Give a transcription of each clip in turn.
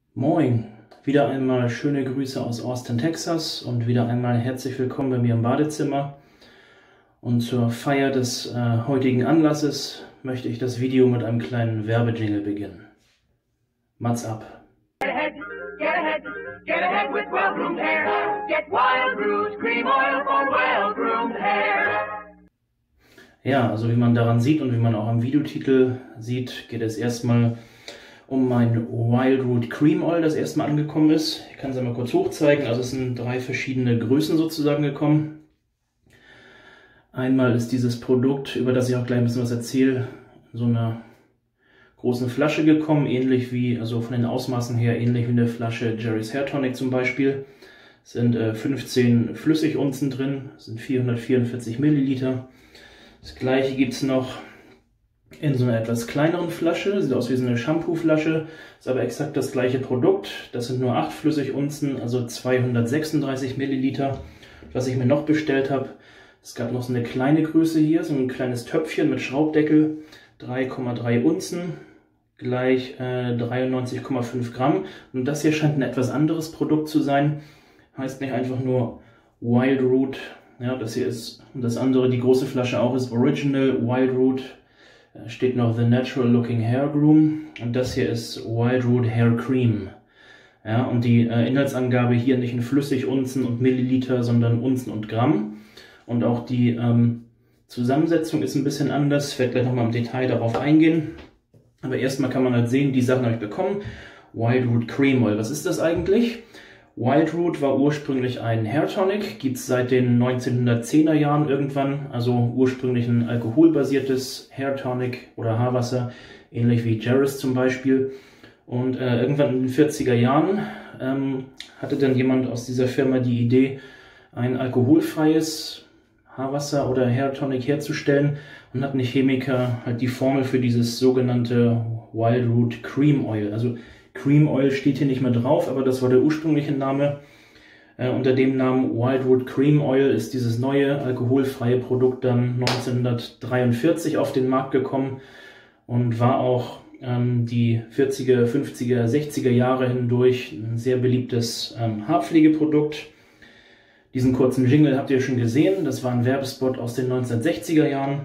Moin, wieder einmal schöne Grüße aus Austin, Texas und wieder einmal herzlich willkommen bei mir im Badezimmer. Und zur Feier des heutigen Anlasses möchte ich das Video mit einem kleinen Werbejingle beginnen. Mats ab! Get ahead with well-groomed hair. Get Wild Roots Cream Oil for well-groomed hair. Ja, also wie man daran sieht und wie man auch am Videotitel sieht, geht es erstmal um mein Wild Root Cream Oil, das erstmal angekommen ist. Ich kann es einmal kurz hochzeigen. Also es sind 3 verschiedene Größen sozusagen gekommen. Einmal ist dieses Produkt, über das ich auch gleich ein bisschen was erzähle, in so einer großen Flasche gekommen, ähnlich wie, also von den Ausmaßen her, ähnlich wie eine Flasche Jerry's Hair Tonic zum Beispiel. Es sind 15 Flüssigunzen drin, das sind 444 Milliliter. Das gleiche gibt es noch in so einer etwas kleineren Flasche, sieht aus wie so eine Shampoo-Flasche, ist aber exakt das gleiche Produkt. Das sind nur 8 Flüssigunzen, also 236 Milliliter. Was ich mir noch bestellt habe, es gab noch so eine kleine Größe hier, so ein kleines Töpfchen mit Schraubdeckel, 3,3 Unzen, gleich 93,5 Gramm. Und das hier scheint ein etwas anderes Produkt zu sein, heißt nicht einfach nur Wild Root. Ja, das hier ist, und das andere, die große Flasche auch, ist Original Wild Root. Steht noch The Natural Looking Hair Groom. Und das hier ist Wild Root Hair Cream. Ja, und die Inhaltsangabe hier nicht in Flüssigunzen und Milliliter, sondern Unzen und Gramm. Und auch die Zusammensetzung ist ein bisschen anders. Ich werde gleich nochmal im Detail darauf eingehen. Aber erstmal kann man halt sehen, die Sachen habe ich bekommen. Wild Root Cream Oil. Was ist das eigentlich? Wild Root war ursprünglich ein Hair Tonic, gibt es seit den 1910er Jahren irgendwann, also ursprünglich ein alkoholbasiertes Hair Tonic oder Haarwasser, ähnlich wie Jerry's zum Beispiel. Und irgendwann in den 40er Jahren hatte dann jemand aus dieser Firma die Idee, ein alkoholfreies Haarwasser oder Hair Tonic herzustellen und hat ein Chemiker halt die Formel für dieses sogenannte Wild Root Cream Oil, also Cream Oil steht hier nicht mehr drauf, aber das war der ursprüngliche Name. Unter dem Namen Wild Root Cream Oil ist dieses neue alkoholfreie Produkt dann 1943 auf den Markt gekommen und war auch die 40er, 50er, 60er Jahre hindurch ein sehr beliebtes Haarpflegeprodukt. Diesen kurzen Jingle habt ihr schon gesehen, das war ein Werbespot aus den 1960er Jahren.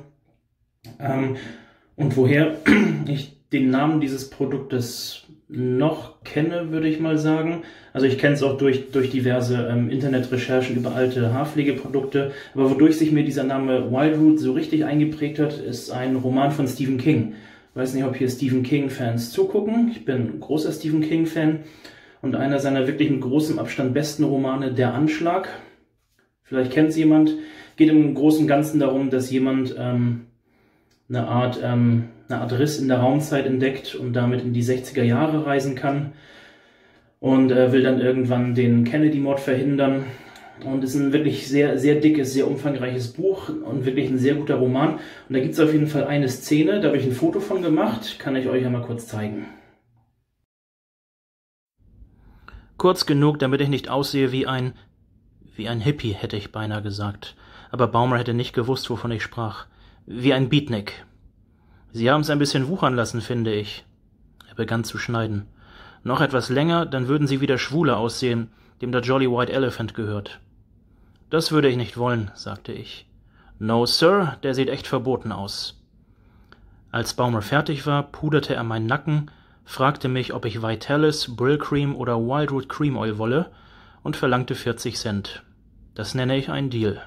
Und woher ich den Namen dieses Produktes noch kenne, würde ich mal sagen. Also ich kenne es auch durch diverse Internetrecherchen über alte Haarpflegeprodukte. Aber wodurch sich mir dieser Name Wild Root so richtig eingeprägt hat, ist ein Roman von Stephen King. Ich weiß nicht, ob hier Stephen King-Fans zugucken. Ich bin ein großer Stephen King-Fan. Und einer seiner wirklich mit großem Abstand besten Romane, Der Anschlag. Vielleicht kennt es jemand. Geht im Großen und Ganzen darum, dass jemand eine Art Riss in der Raumzeit entdeckt und damit in die 60er Jahre reisen kann und will dann irgendwann den Kennedy-Mord verhindern. Und es ist ein wirklich sehr, sehr dickes, sehr umfangreiches Buch und wirklich ein sehr guter Roman. Und da gibt es auf jeden Fall eine Szene, da habe ich ein Foto von gemacht, kann ich euch einmal kurz zeigen. Kurz genug, damit ich nicht aussehe wie ein Hippie, hätte ich beinahe gesagt. Aber Baumer hätte nicht gewusst, wovon ich sprach. Wie ein Beatnik. Sie haben es ein bisschen wuchern lassen, finde ich. Er begann zu schneiden. Noch etwas länger, dann würden Sie wie der Schwule aussehen, dem der Jolly White Elephant gehört. Das würde ich nicht wollen, sagte ich. No, Sir, der sieht echt verboten aus. Als Baumer fertig war, puderte er meinen Nacken, fragte mich, ob ich Vitalis, Brillcream oder Wild Root Cream Oil wolle und verlangte 40 Cent. Das nenne ich einen Deal.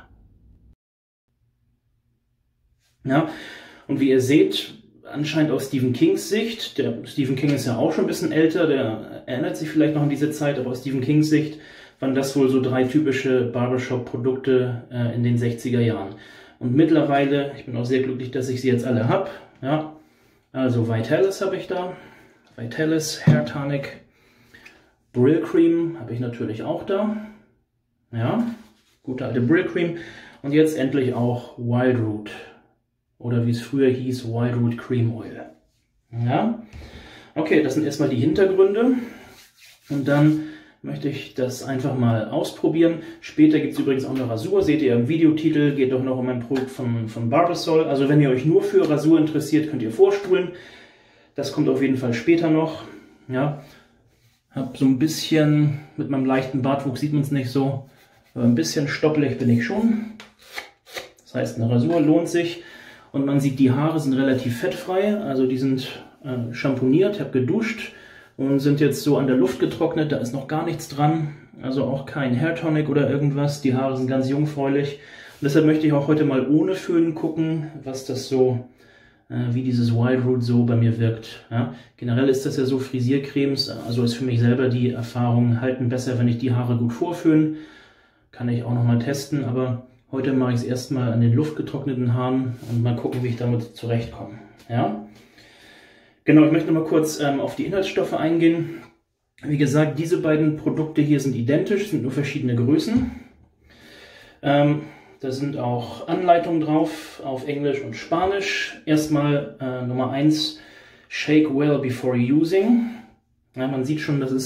Ja, und wie ihr seht, anscheinend aus Stephen Kings Sicht, der Stephen King ist ja auch schon ein bisschen älter, der erinnert sich vielleicht noch an diese Zeit, aber aus Stephen Kings Sicht waren das wohl so 3 typische Barbershop-Produkte in den 60er Jahren. Und mittlerweile, ich bin auch sehr glücklich, dass ich sie jetzt alle habe. Ja, also Vitalis habe ich da, Vitalis Hair Tonic, Brillcream habe ich natürlich auch da. Ja, gute alte Brillcream. Und jetzt endlich auch Wild Root. Oder wie es früher hieß, Wild Root Cream Oil. Ja, okay, das sind erstmal die Hintergründe. Und dann möchte ich das einfach mal ausprobieren. Später gibt es übrigens auch eine Rasur, seht ihr im Videotitel, geht doch noch um ein Produkt von Barbasol. Also wenn ihr euch nur für Rasur interessiert, könnt ihr vorspulen. Das kommt auf jeden Fall später noch. Ja. Habe so ein bisschen, mit meinem leichten Bartwuchs sieht man es nicht so, aber ein bisschen stoppelig bin ich schon. Das heißt, eine Rasur lohnt sich. Und man sieht, die Haare sind relativ fettfrei, also die sind shampooniert, ich habe geduscht und sind jetzt so an der Luft getrocknet, da ist noch gar nichts dran, also auch kein Hair Tonic oder irgendwas, die Haare sind ganz jungfräulich. Und deshalb möchte ich auch heute mal ohne Föhn gucken, was das so, wie dieses Wildroot so bei mir wirkt. Ja? Generell ist das ja so, Frisiercremes, also ist für mich selber die Erfahrung, halten besser, wenn ich die Haare gut vorföhne. Kann ich auch nochmal testen, aber heute mache ich es erstmal an den luftgetrockneten Haaren und mal gucken, wie ich damit zurechtkomme. Ja? Genau, ich möchte noch mal kurz auf die Inhaltsstoffe eingehen. Wie gesagt, diese beiden Produkte hier sind identisch, sind nur verschiedene Größen. Da sind auch Anleitungen drauf auf Englisch und Spanisch. Erstmal Nummer 1, Shake well before using. Ja, man sieht schon, dass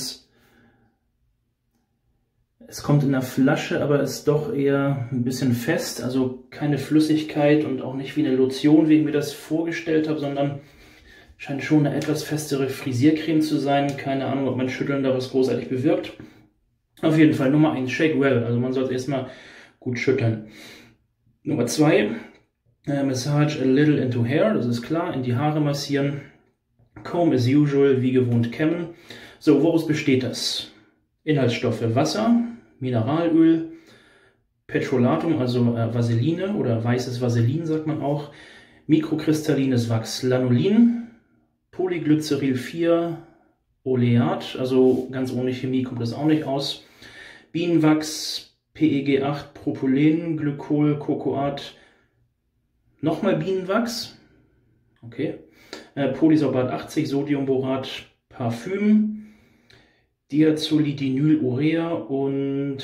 es kommt in der Flasche, aber ist doch eher ein bisschen fest, also keine Flüssigkeit und auch nicht wie eine Lotion, wie ich mir das vorgestellt habe, sondern scheint schon eine etwas festere Frisiercreme zu sein. Keine Ahnung, ob mein Schütteln da was großartig bewirkt. Auf jeden Fall Nummer 1, Shake well, also man soll es erstmal gut schütteln. Nummer 2, Massage a little into hair, das ist klar, in die Haare massieren. Comb as usual, wie gewohnt kämmen. So, woraus besteht das? Inhaltsstoffe: Wasser, Mineralöl, Petrolatum, also Vaseline oder weißes Vaselin sagt man auch, mikrokristallines Wachs, Lanolin, Polyglyceryl 4, Oleat, also ganz ohne Chemie kommt das auch nicht aus, Bienenwachs, PEG 8, Propylen, Glykol, Cocoat, nochmal Bienenwachs, okay, Polysorbat 80, Sodiumborat, Parfüm, Diazolidinylurea und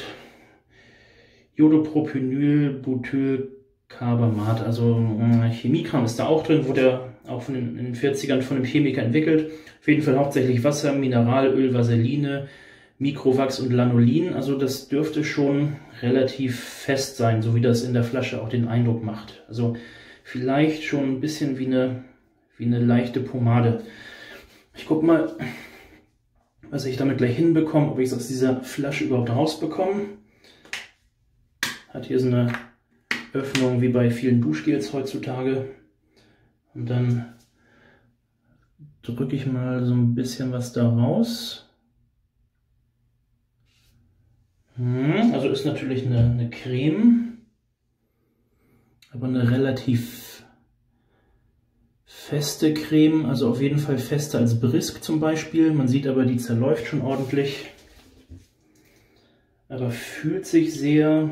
Iodopropynyl-Butylcarbamat, also Chemiekram ist da auch drin, wurde auch in den 40ern von einem Chemiker entwickelt. Auf jeden Fall hauptsächlich Wasser, Mineralöl, Vaseline, Mikrowachs und Lanolin, also das dürfte schon relativ fest sein, so wie das in der Flasche auch den Eindruck macht. Also vielleicht schon ein bisschen wie eine leichte Pomade. Ich gucke mal, was ich damit gleich hinbekomme, ob ich es aus dieser Flasche überhaupt rausbekomme. Hat hier so eine Öffnung wie bei vielen Duschgels heutzutage. Und dann drücke ich mal so ein bisschen was da raus. Also ist natürlich eine Creme, aber eine relativ feste Creme, also auf jeden Fall fester als Brisk zum Beispiel. Man sieht aber, die zerläuft schon ordentlich. Aber fühlt sich sehr,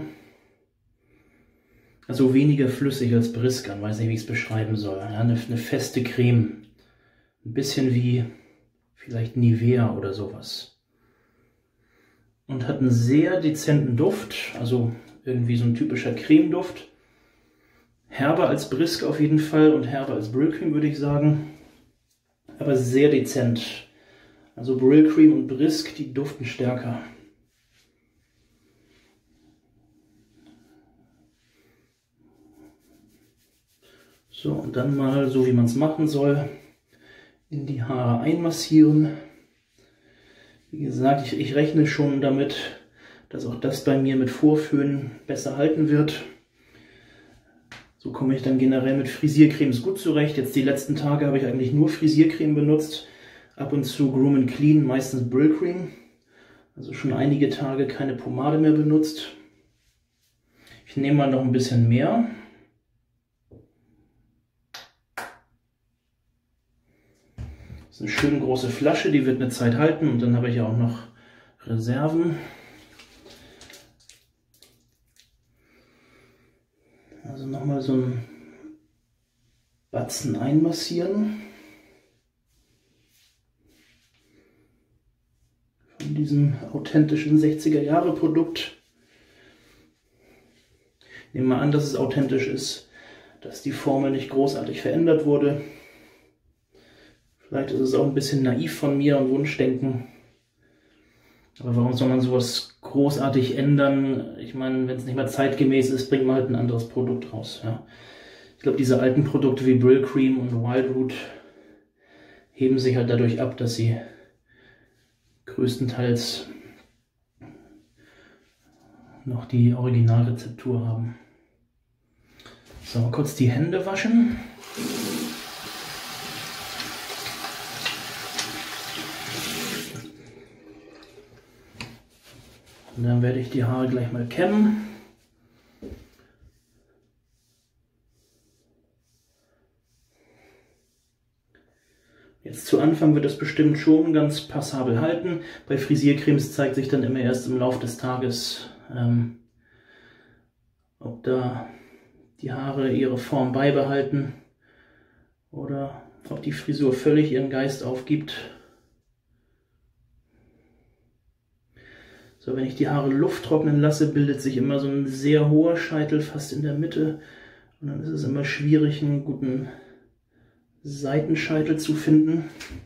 also weniger flüssig als Brisk an. Weiß nicht, wie ich es beschreiben soll. Ja, eine feste Creme. Ein bisschen wie vielleicht Nivea oder sowas. Und hat einen sehr dezenten Duft, also irgendwie so ein typischer Cremeduft. Herber als Brisk auf jeden Fall und herber als Brylcreem würde ich sagen, aber sehr dezent. Also Brylcreem und Brisk, die duften stärker. So, und dann mal, so wie man es machen soll, in die Haare einmassieren. Wie gesagt, ich rechne schon damit, dass auch das bei mir mit Vorföhnen besser halten wird. So komme ich dann generell mit Frisiercremes gut zurecht. Jetzt die letzten Tage habe ich eigentlich nur Frisiercreme benutzt. Ab und zu Groom & Clean, meistens Brylcreem. Also schon einige Tage keine Pomade mehr benutzt. Ich nehme mal noch ein bisschen mehr. Das ist eine schön große Flasche, die wird eine Zeit halten und dann habe ich ja auch noch Reserven. Also nochmal so einen Batzen einmassieren. Von diesem authentischen 60er-Jahre-Produkt. Nehmen wir an, dass es authentisch ist, dass die Formel nicht großartig verändert wurde. Vielleicht ist es auch ein bisschen naiv von mir und Wunschdenken. Aber warum soll man sowas großartig ändern? Ich meine, wenn es nicht mehr zeitgemäß ist, bringt man halt ein anderes Produkt raus. Ja. Ich glaube, diese alten Produkte wie Brylcreem und Wildroot heben sich halt dadurch ab, dass sie größtenteils noch die Originalrezeptur haben. So, kurz die Hände waschen. Und dann werde ich die Haare gleich mal kämmen. Jetzt zu Anfang wird es bestimmt schon ganz passabel halten. Bei Frisiercremes zeigt sich dann immer erst im Laufe des Tages, ob da die Haare ihre Form beibehalten oder ob die Frisur völlig ihren Geist aufgibt. So, wenn ich die Haare Luft trocknen lasse, bildet sich immer so ein sehr hoher Scheitel fast in der Mitte. Und dann ist es immer schwierig, einen guten Seitenscheitel zu finden.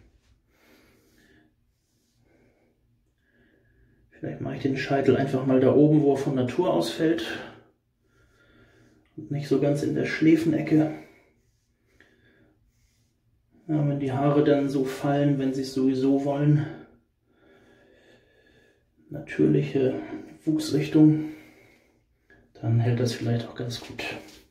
Vielleicht mache ich den Scheitel einfach mal da oben, wo er von Natur aus fällt. Und nicht so ganz in der Schläfenecke. Ja, wenn die Haare dann so fallen, wenn sie es sowieso wollen. Natürliche Wuchsrichtung, dann hält das vielleicht auch ganz gut.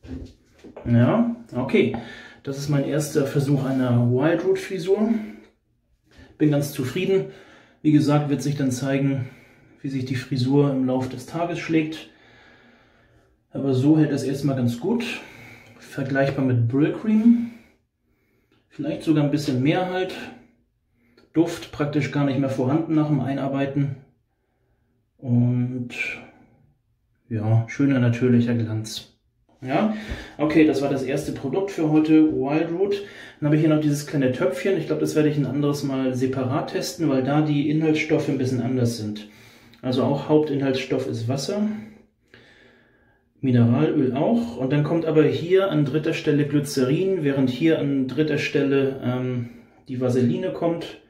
Ja, okay. Das ist mein erster Versuch einer Wildroot Frisur. Bin ganz zufrieden. Wie gesagt, wird sich dann zeigen, wie sich die Frisur im Laufe des Tages schlägt. Aber so hält das erstmal ganz gut. Vergleichbar mit Brylcreem. Vielleicht sogar ein bisschen mehr halt. Duft praktisch gar nicht mehr vorhanden nach dem Einarbeiten. Und ja, schöner natürlicher Glanz. Ja, okay, das war das erste Produkt für heute, Wildroot. Dann habe ich hier noch dieses kleine Töpfchen. Ich glaube, das werde ich ein anderes Mal separat testen, weil da die Inhaltsstoffe ein bisschen anders sind. Also auch Hauptinhaltsstoff ist Wasser, Mineralöl auch. Und dann kommt aber hier an dritter Stelle Glycerin, während hier an dritter Stelle die Vaseline kommt.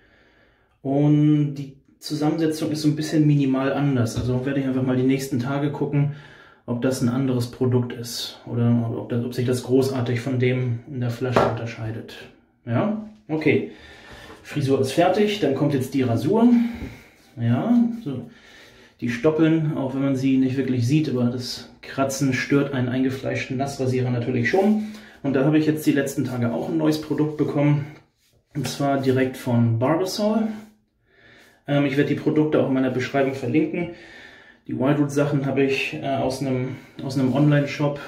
Und die Zusammensetzung ist so ein bisschen minimal anders. Also werde ich einfach mal die nächsten Tage gucken, ob das ein anderes Produkt ist oder ob sich das großartig von dem in der Flasche unterscheidet. Ja, okay. Frisur ist fertig, dann kommt jetzt die Rasur. Ja, so. Die Stoppeln, auch wenn man sie nicht wirklich sieht, aber das Kratzen stört einen eingefleischten Nassrasierer natürlich schon. Und da habe ich jetzt die letzten Tage auch ein neues Produkt bekommen. Und zwar direkt von Barbasol. Ich werde die Produkte auch in meiner Beschreibung verlinken. Die Wildroot Sachen habe ich aus einem Online-Shop,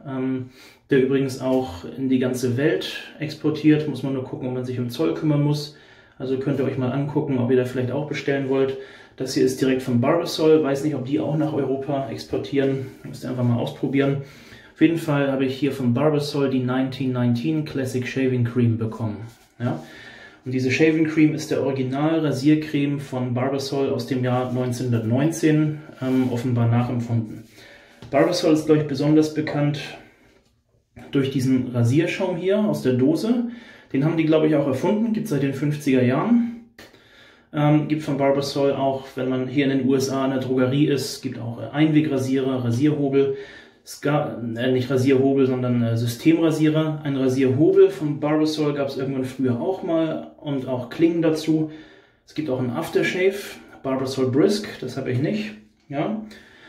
der übrigens auch in die ganze Welt exportiert. Muss man nur gucken, ob man sich um Zoll kümmern muss. Also könnt ihr euch mal angucken, ob ihr da vielleicht auch bestellen wollt. Das hier ist direkt von Barbasol. Weiß nicht, ob die auch nach Europa exportieren. Müsst ihr einfach mal ausprobieren. Auf jeden Fall habe ich hier von Barbasol die 1919 Classic Shaving Cream bekommen. Ja? Und diese Shaving Cream ist der Original-Rasiercreme von Barbasol aus dem Jahr 1919, offenbar nachempfunden. Barbasol ist, glaube ich, besonders bekannt durch diesen Rasierschaum hier aus der Dose. Den haben die, glaube ich, auch erfunden, gibt es seit den 50er Jahren. Gibt von Barbasol auch, wenn man hier in den USA in der Drogerie ist, gibt auch Einwegrasierer, Rasierhobel. Nicht Rasierhobel, sondern Systemrasierer. Ein Rasierhobel von Barbasol gab es irgendwann früher auch mal und auch Klingen dazu. Es gibt auch einen Aftershave, Barbasol Brisk, das habe ich nicht. Ja.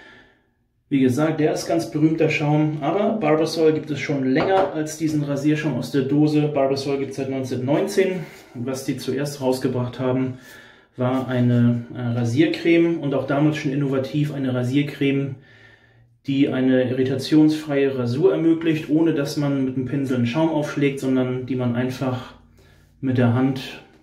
Wie gesagt, der ist ganz berühmter Schaum, aber Barbasol gibt es schon länger als diesen Rasierschaum aus der Dose. Barbasol gibt es seit 1919. Und was die zuerst rausgebracht haben, war eine Rasiercreme und auch damals schon innovativ eine Rasiercreme, die eine irritationsfreie Rasur ermöglicht, ohne dass man mit dem Pinsel einen Schaum aufschlägt, sondern die man einfach mit der Hand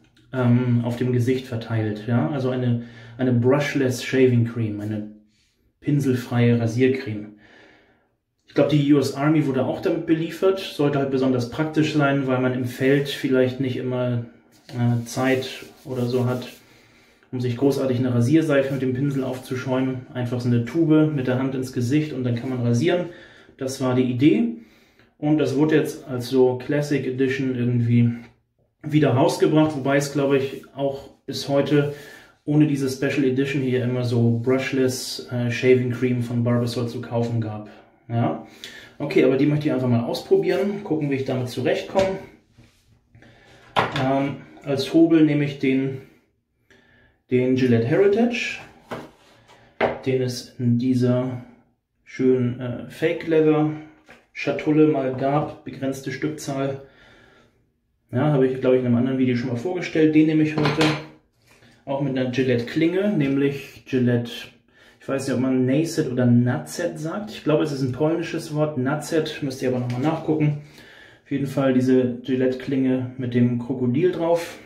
auf dem Gesicht verteilt. Ja? Also eine Brushless Shaving Cream, eine pinselfreie Rasiercreme. Ich glaube, die US Army wurde auch damit beliefert. Sollte halt besonders praktisch sein, weil man im Feld vielleicht nicht immer Zeit oder so hat, um sich großartig eine Rasierseife mit dem Pinsel aufzuschäumen. Einfach so eine Tube mit der Hand ins Gesicht und dann kann man rasieren. Das war die Idee. Und das wurde jetzt als so Classic Edition irgendwie wieder rausgebracht, wobei es, glaube ich, auch bis heute ohne diese Special Edition hier immer so Brushless Shaving Cream von Barbasol zu kaufen gab. Ja? Okay, aber die möchte ich einfach mal ausprobieren, gucken, wie ich damit zurechtkomme. Als Hobel nehme ich den den Gillette Heritage, den es in dieser schönen Fake Leather Schatulle mal gab, begrenzte Stückzahl. Ja, habe ich, glaube ich, in einem anderen Video schon mal vorgestellt. Den nehme ich heute. Auch mit einer Gillette Klinge, nämlich Gillette, ich weiß nicht, ob man Nacet oder Nacet sagt. Ich glaube, es ist ein polnisches Wort. Nacet, müsst ihr aber nochmal nachgucken. Auf jeden Fall diese Gillette Klinge mit dem Krokodil drauf.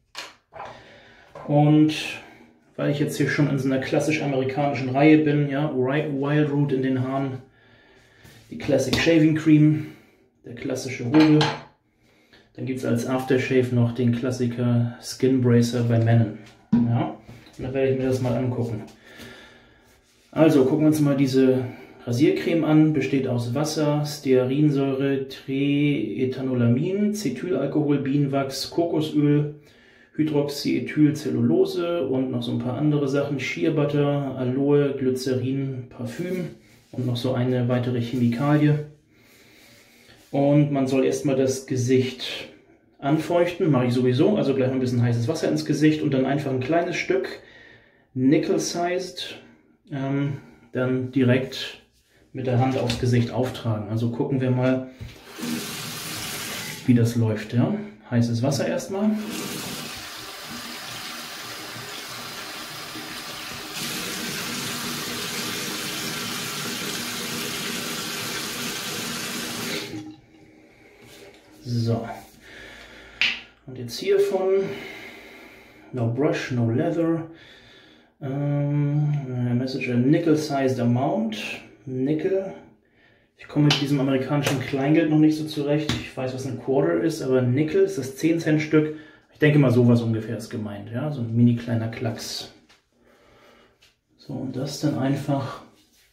Und weil ich jetzt hier schon in so einer klassisch amerikanischen Reihe bin, ja, Wildroot in den Haaren, die Classic Shaving Cream, der klassische Hobel. Dann gibt es als Aftershave noch den Klassiker Skin Bracer bei Männern. Ja, und dann werde ich mir das mal angucken. Also gucken wir uns mal diese Rasiercreme an. Besteht aus Wasser, Stearinsäure, Triethanolamin, Cetylalkohol, Bienenwachs, Kokosöl, Hydroxyethylcellulose und noch so ein paar andere Sachen. Shea Butter, Aloe, Glycerin, Parfüm und noch so eine weitere Chemikalie. Und man soll erstmal das Gesicht anfeuchten, mache ich sowieso, also gleich mal ein bisschen heißes Wasser ins Gesicht und dann einfach ein kleines Stück Nickel-Sized dann direkt mit der Hand aufs Gesicht auftragen. Also gucken wir mal, wie das läuft. Ja? Heißes Wasser erstmal. So, und jetzt hiervon, no brush, no leather, message a nickel-sized amount, Nickel. Ich komme mit diesem amerikanischen Kleingeld noch nicht so zurecht, ich weiß, was ein Quarter ist, aber Nickel ist das 10-Cent-Stück. Ich denke mal, sowas ungefähr ist gemeint, ja, so ein mini kleiner Klacks. So, und das dann einfach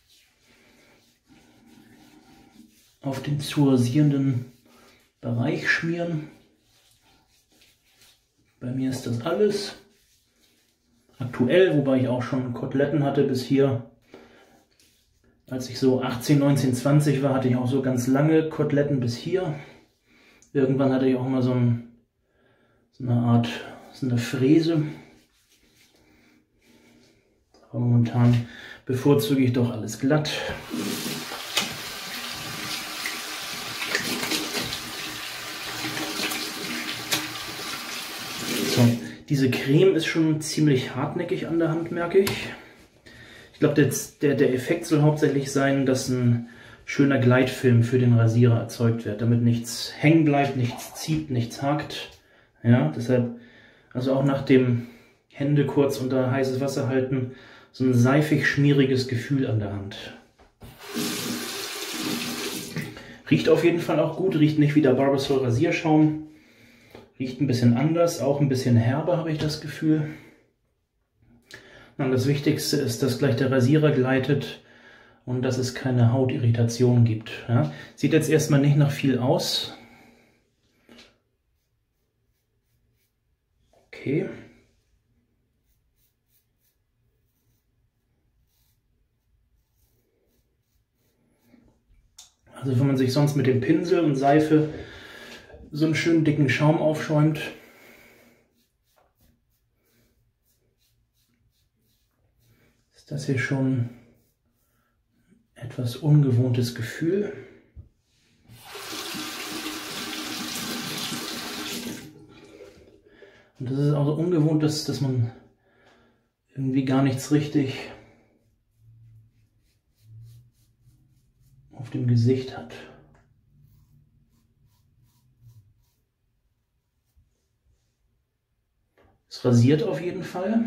auf den zu rasierenden Bereich schmieren. Bei mir ist das alles aktuell, wobei ich auch schon Koteletten hatte bis hier. Als ich so 18, 19, 20 war, hatte ich auch so ganz lange Koteletten bis hier. Irgendwann hatte ich auch mal so eine Art, so eine Fräse. Aber momentan bevorzuge ich doch alles glatt. Diese Creme ist schon ziemlich hartnäckig an der Hand, merke ich. Ich glaube, der Effekt soll hauptsächlich sein, dass ein schöner Gleitfilm für den Rasierer erzeugt wird, damit nichts hängen bleibt, nichts zieht, nichts hakt. Ja, deshalb, also auch nach dem Hände kurz unter heißes Wasser halten, so ein seifig-schmieriges Gefühl an der Hand. Riecht auf jeden Fall auch gut, riecht nicht wie der Barbasol Rasierschaum. Riecht ein bisschen anders, auch ein bisschen herber, habe ich das Gefühl. Und das Wichtigste ist, dass gleich der Rasierer gleitet und dass es keine Hautirritation gibt. Ja? Sieht jetzt erstmal nicht nach viel aus. Okay. Also wenn man sich sonst mit dem Pinsel und Seife so einen schönen dicken Schaum aufschäumt, ist das hier schon etwas ungewohntes Gefühl. Und das ist auch so ungewohnt, dass man irgendwie gar nichts richtig auf dem Gesicht hat. Es rasiert auf jeden Fall.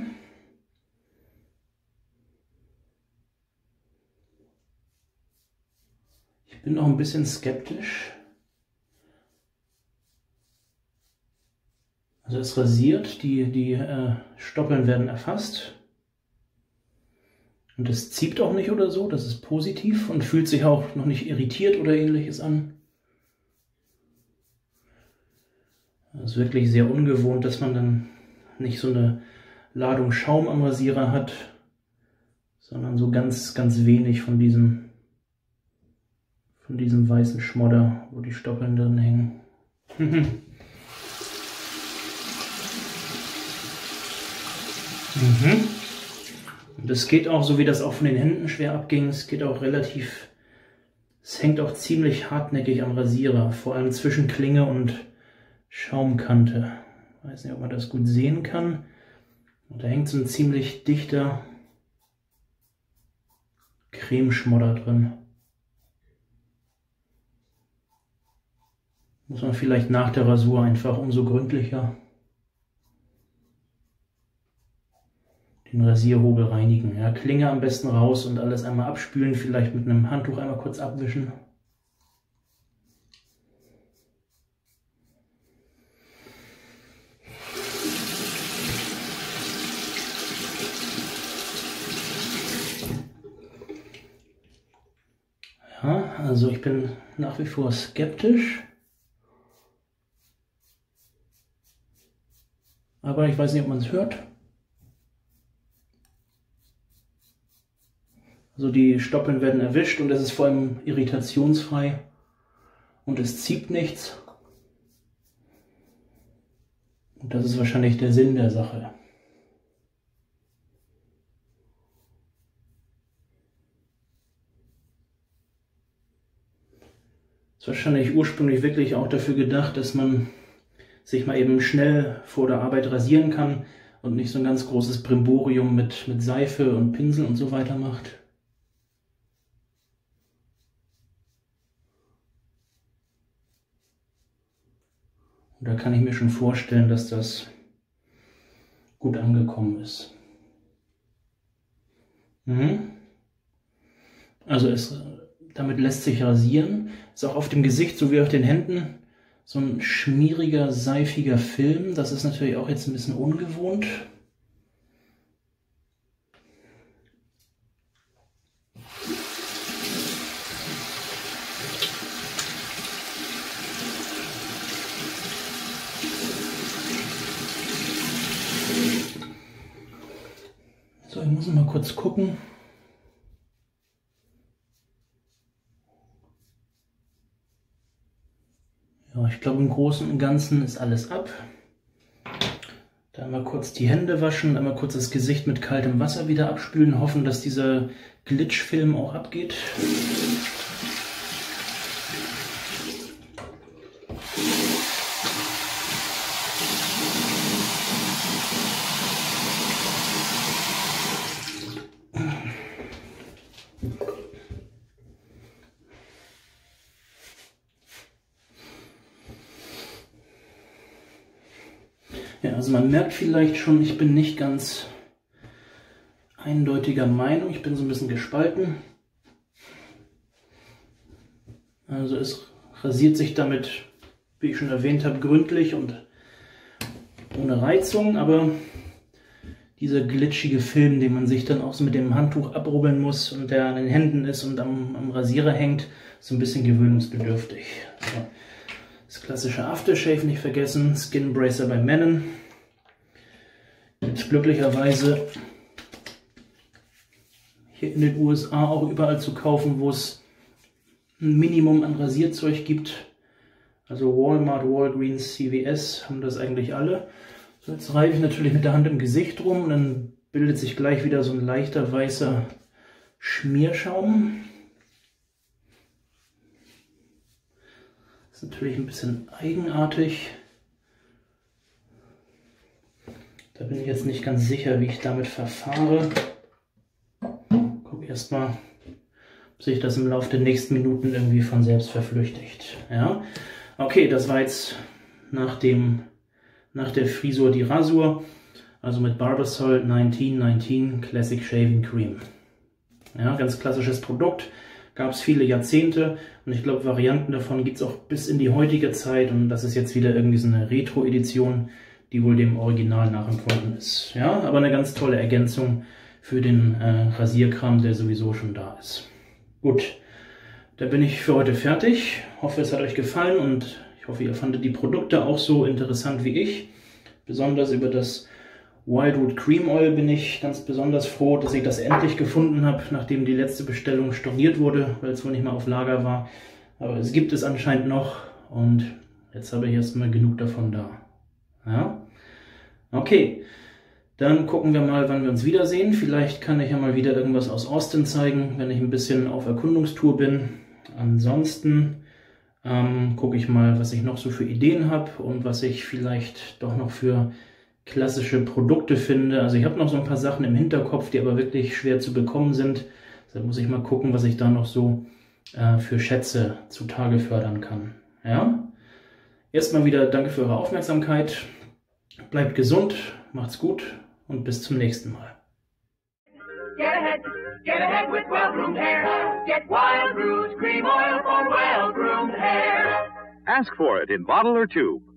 Ich bin noch ein bisschen skeptisch. Also es rasiert, die Stoppeln werden erfasst. Und es zieht auch nicht oder so, das ist positiv und fühlt sich auch noch nicht irritiert oder ähnliches an. Das ist wirklich sehr ungewohnt, dass man dann nicht so eine Ladung Schaum am Rasierer hat, sondern so ganz, ganz wenig von diesem weißen Schmodder, wo die Stoppeln drin hängen. Mhm. Und das geht auch, so wie das auch von den Händen schwer abging, es geht auch relativ, es hängt auch ziemlich hartnäckig am Rasierer, vor allem zwischen Klinge und Schaumkante. Ich weiß nicht, ob man das gut sehen kann. Und da hängt so ein ziemlich dichter Cremeschmodder drin. Muss man vielleicht nach der Rasur einfach umso gründlicher den Rasierhobel reinigen. Ja, Klinge am besten raus und alles einmal abspülen, vielleicht mit einem Handtuch einmal kurz abwischen. Ja, also ich bin nach wie vor skeptisch. Aber ich weiß nicht, ob man es hört. Also die Stoppeln werden erwischt und es ist vor allem irritationsfrei und es zieht nichts. Und das ist wahrscheinlich der Sinn der Sache. Ist wahrscheinlich ursprünglich wirklich auch dafür gedacht, dass man sich mal eben schnell vor der Arbeit rasieren kann und nicht so ein ganz großes Brimborium mit Seife und Pinsel und so weiter macht. Und da kann ich mir schon vorstellen, dass das gut angekommen ist. Also damit lässt sich rasieren. Ist auch auf dem Gesicht sowie auf den Händen so ein schmieriger, seifiger Film. Das ist natürlich auch jetzt ein bisschen ungewohnt. So, ich muss mal kurz gucken. Ja, ich glaube, im Großen und Ganzen ist alles ab. Dann mal kurz die Hände waschen, einmal kurz das Gesicht mit kaltem Wasser wieder abspülen, hoffen, dass dieser Glitchfilm auch abgeht. Ja, also man merkt vielleicht schon, ich bin nicht ganz eindeutiger Meinung, ich bin so ein bisschen gespalten. Also es rasiert sich damit, wie ich schon erwähnt habe, gründlich und ohne Reizung, aber dieser glitschige Film, den man sich dann auch so mit dem Handtuch abrubbeln muss und der an den Händen ist und am Rasierer hängt, so ein bisschen gewöhnungsbedürftig. So. Das klassische Aftershave nicht vergessen, Skin Bracer bei Männern. Jetzt glücklicherweise hier in den USA auch überall zu kaufen, wo es ein Minimum an Rasierzeug gibt. Also Walmart, Walgreens, CVS haben das eigentlich alle. So, jetzt reibe ich natürlich mit der Hand im Gesicht rum und dann bildet sich gleich wieder so ein leichter weißer Schmierschaum. Das ist natürlich ein bisschen eigenartig. Da bin ich jetzt nicht ganz sicher, wie ich damit verfahre. Guck erstmal, ob sich das im Laufe der nächsten Minuten irgendwie von selbst verflüchtigt. Ja? Okay, das war jetzt nach der Frisur die Rasur, also mit Barbasol 1919 Classic Shaving Cream. Ja, ganz klassisches Produkt, gab es viele Jahrzehnte und ich glaube, Varianten davon gibt es auch bis in die heutige Zeit und das ist jetzt wieder irgendwie so eine Retro-Edition, die wohl dem Original nachempfunden ist. Ja, aber eine ganz tolle Ergänzung für den Rasierkram, der sowieso schon da ist. Gut, da bin ich für heute fertig. Hoffe, es hat euch gefallen und ich hoffe, ihr fandet die Produkte auch so interessant wie ich. Besonders über das Wildwood Cream Oil bin ich ganz besonders froh, dass ich das endlich gefunden habe, nachdem die letzte Bestellung storniert wurde, weil es wohl nicht mehr auf Lager war. Aber es gibt es anscheinend noch und jetzt habe ich erstmal genug davon da. Ja? Okay, Dann gucken wir mal, wann wir uns wiedersehen. Vielleicht kann ich ja mal wieder irgendwas aus Austin zeigen, wenn ich ein bisschen auf Erkundungstour bin. Ansonsten gucke ich mal, was ich noch so für Ideen habe und was ich vielleicht doch noch für klassische Produkte finde. Also ich habe noch so ein paar Sachen im Hinterkopf, die aber wirklich schwer zu bekommen sind. Deshalb muss ich mal gucken, was ich da noch so für Schätze zutage fördern kann. Ja? Erstmal wieder danke für eure Aufmerksamkeit. Bleibt gesund, macht's gut und bis zum nächsten Mal. Get ahead with well-groomed hair. Get Wild Roots Cream Oil for well-groomed hair. Ask for it in bottle or tube.